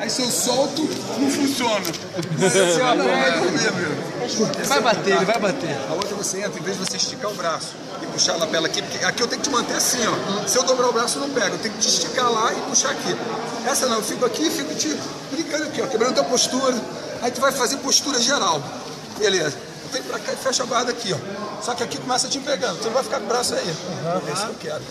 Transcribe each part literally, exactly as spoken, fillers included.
Aí se eu solto, não funciona. Você Ele vai bater, ele vai bater. A outra você entra, em vez de você esticar o braço e puxar a lapela aqui, porque aqui eu tenho que te manter assim, ó. Se eu dobrar o braço, eu não pego. Eu tenho que te esticar lá e puxar aqui. Essa não, eu fico aqui e fico te brincando aqui, ó, quebrando a tua postura. Aí tu vai fazer postura geral. Beleza. Eu tenho pra cá e fecha a guarda aqui, ó. Só que aqui começa te pegando. Tu não vai ficar com o braço aí. Uhum. É isso que eu quero.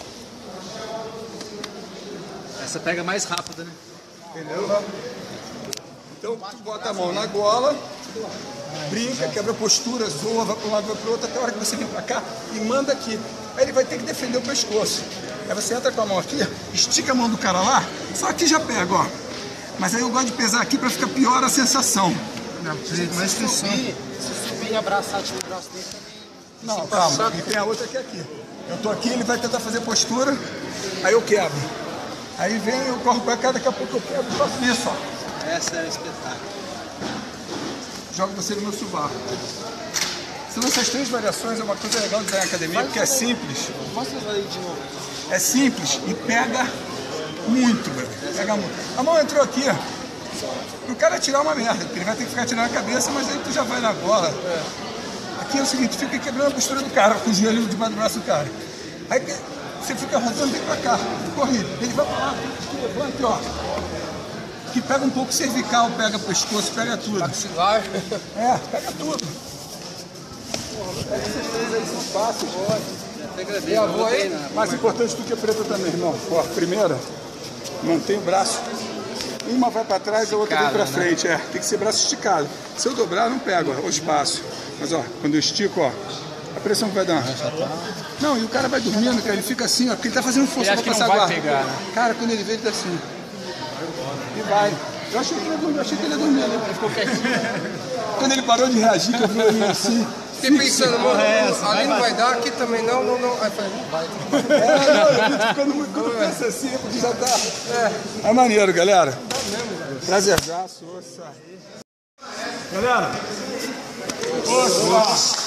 Essa pega mais rápida, né? Entendeu? Então tu bota a mão na gola, brinca, quebra a postura, zoa, vai para um lado, vai para o outro, até a hora que você vem para cá e manda aqui. Aí ele vai ter que defender o pescoço. Aí você entra com a mão aqui, estica a mão do cara lá, só aqui já pega, ó. Mas aí eu gosto de pesar aqui para ficar pior a sensação. Não, precisa mais tensão. Se subir e abraçar, tipo, o braço dele também. Não, calma, e tem a outra que é aqui. Eu tô aqui, ele vai tentar fazer postura, aí eu quebro. Aí vem, eu corro para cá, daqui a pouco eu quebro e faço isso, ó. Essa é o espetáculo. Jogo você no meu sovaco. São essas três variações, é uma coisa legal de usar na academia, porque é simples. Mostra aí de novo. É simples e pega muito, velho. Pega muito. A mão entrou aqui, o cara tirar uma merda, porque ele vai ter que ficar tirando a cabeça, mas aí tu já vai na gola. Aqui é o seguinte, fica quebrando a postura do cara, com o joelho debaixo do braço do cara. Aí você fica rodando, vem pra cá, corrida. Ele vai pra lá, levanta, ó. Que pega um pouco cervical, pega pescoço, pega tudo. Maxilar. É, pega tudo. Porra, essas três aí são fáceis. Pega bem, eu vou aí. Mais importante do que a preta também, irmão. Ó, primeira, mantém o braço. Uma vai para trás, a outra vem para frente. É, tem que ser braço esticado. Se eu dobrar, não pego ó, o espaço. Mas ó, quando eu estico, ó, a pressão que vai dar. Não, e o cara vai dormindo, cara, ele fica assim, ó, porque ele tá fazendo força para passar a guarda. Pegar, né? Cara, quando ele vê, ele tá assim. E vai. Eu achei que ele ia dormir, eu achei que ele ia dormir, né? Ele ficou quietinho. Quando ele parou de reagir, que eu vi ele assim. Fiquei pensando, mano, ali não vai dar, aqui também não, não, não. Aí eu falei, não vai. É, não, quando, quando pensa assim, porque já tá. É, é maneiro, galera. Prazerzaço, ossa. Galera, ossa.